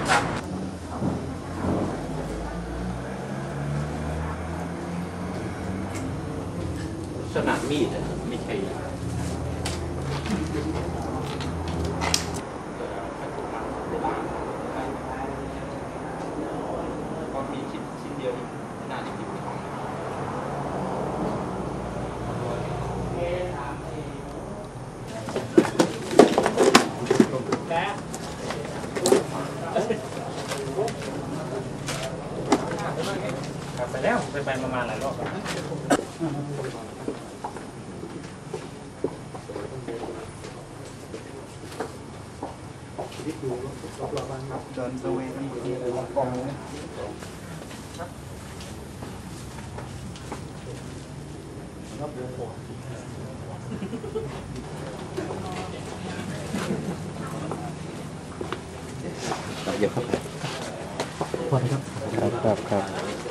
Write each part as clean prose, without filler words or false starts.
ครับขนาดมีดไม่ใช่ก็มีชิ้นเดียวน่าจะกินของไปแล้วไปมาหลายรอบเดินตะเวนกันกองเลยเยอะครับพอครับครับ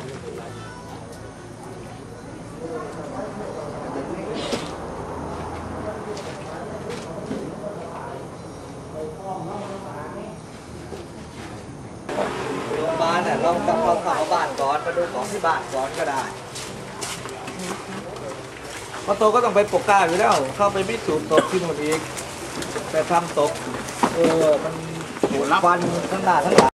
บ้านเรากลับเข้าบ้านก่อนมาดูของที่บ้านก่อนก็ได้พอโตก็ต้องไปปกก้าอยู่แล้วเข้าไปพิสูจน์ตกที่นู่นอีกแต่ทำตกมันควันทั้งหน้าทั้งหลัง